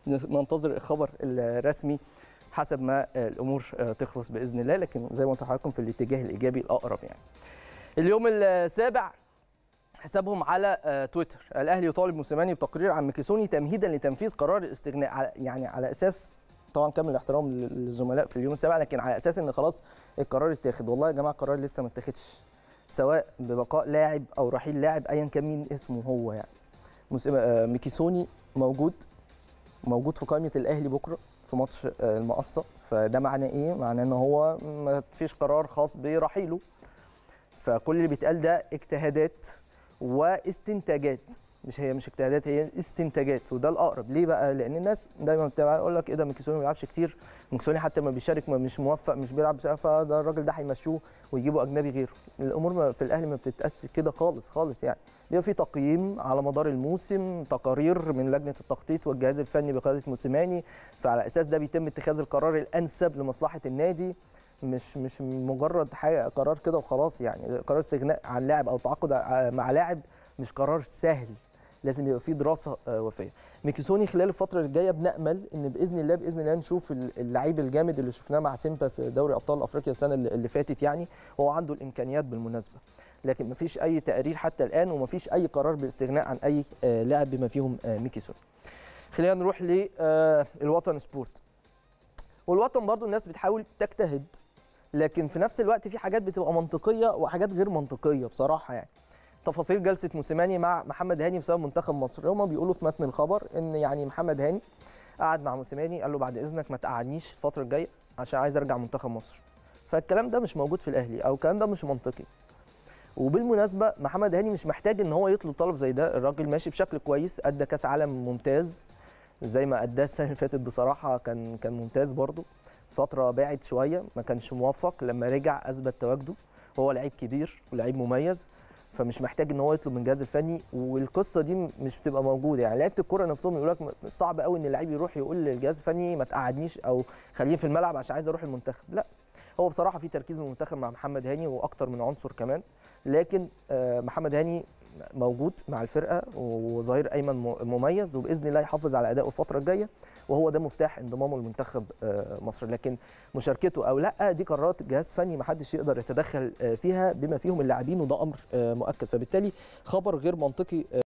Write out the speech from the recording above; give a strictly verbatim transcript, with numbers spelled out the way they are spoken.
ننتظر الخبر الرسمي حسب ما الامور تخلص باذن الله، لكن زي ما قلت لحضراتكم في الاتجاه الايجابي الاقرب. يعني اليوم السابع حسابهم على تويتر: الاهلي يطالب موسيماني بتقرير عن ميكيسوني تمهيدا لتنفيذ قرار الاستغناء. يعني على اساس، طبعا كامل الاحترام للزملاء في اليوم السابع، لكن على اساس ان خلاص القرار اتاخد. والله يا جماعه القرار لسه ما اتاخدش، سواء ببقاء لاعب او رحيل لاعب ايا كان مين اسمه هو. يعني ميكيسوني موجود موجود في قائمه الاهلي بكره في ماتش المقصه، فده معناه ايه؟ معناه ان هو ما فيش قرار خاص برحيله. فكل اللي بيتقال ده اجتهادات واستنتاجات، مش هي مش اجتهادات، هي استنتاجات، وده الاقرب. ليه بقى؟ لان الناس دايما بتقول لك ايه ده ميكيسوني ما بيلعبش كتير، ميكيسوني حتى ما بيشارك، ما مش موفق، مش بيلعب، فده الراجل ده هيمشوه ويجيبوا اجنبي غيره. الامور في الاهلي ما بتتقاس كده خالص خالص. يعني بيبقى في تقييم على مدار الموسم، تقارير من لجنه التخطيط والجهاز الفني بقياده موسيماني، فعلى اساس ده بيتم اتخاذ القرار الانسب لمصلحه النادي، مش مش مجرد حاجه قرار كده وخلاص. يعني قرار استغناء عن لاعب او تعاقد مع لاعب مش قرار سهل، لازم يبقى فيه دراسه وفيه. ميكيسوني خلال الفتره الجايه بنامل ان باذن الله باذن الله نشوف اللعيب الجامد اللي شفناه مع سيمبا في دوري ابطال افريقيا السنه اللي فاتت. يعني هو عنده الامكانيات بالمناسبه، لكن مفيش اي تقرير حتى الان، ومفيش اي قرار بالاستغناء عن اي لاعب بما فيهم ميكيسوني. خلينا نروح للوطن سبورت. والوطن برضو الناس بتحاول تجتهد، لكن في نفس الوقت في حاجات بتبقى منطقيه وحاجات غير منطقيه بصراحه. يعني تفاصيل جلسه موسيماني مع محمد هاني بسبب منتخب مصر. هم بيقولوا في متن الخبر ان يعني محمد هاني قعد مع موسيماني قال له بعد اذنك ما تقعدنيش الفتره الجايه عشان عايز ارجع منتخب مصر. فالكلام ده مش موجود في الاهلي، او الكلام ده مش منطقي. وبالمناسبه محمد هاني مش محتاج ان هو يطلب طلب زي ده، الراجل ماشي بشكل كويس، ادى كاس عالم ممتاز زي ما اداه السنه اللي فاتت، بصراحه كان كان ممتاز برده. فتره بعد شويه ما كانش موفق، لما رجع اثبت تواجده، هو لعيب كبير ولعيب مميز، فمش محتاج ان هو يطلب من الجهاز الفني. والقصه دي مش بتبقى موجوده. يعني لعيبه الكوره نفسهم يقول لك صعب قوي ان اللعيب يروح يقول للجهاز الفني ما تقعدنيش او خليني في الملعب عشان عايز اروح المنتخب. لا، هو بصراحه في تركيز من المنتخب مع محمد هاني واكتر من عنصر كمان، لكن محمد هاني موجود مع الفرقه وظهير ايمن مميز، وباذن الله يحافظ على ادائه الفتره الجايه، وهو ده مفتاح انضمامه لمنتخب مصر. لكن مشاركته او لا دي قرارات الجهاز الفني ما حدش يقدر يتدخل فيها بما فيهم اللاعبين، وده امر مؤكد. فبالتالي خبر غير منطقي